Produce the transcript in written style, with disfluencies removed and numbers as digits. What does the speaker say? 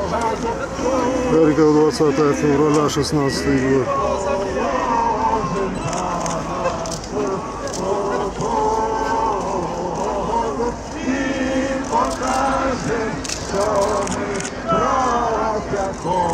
Харьков, 20 февраля, 16 год. Покаже, що ми браття.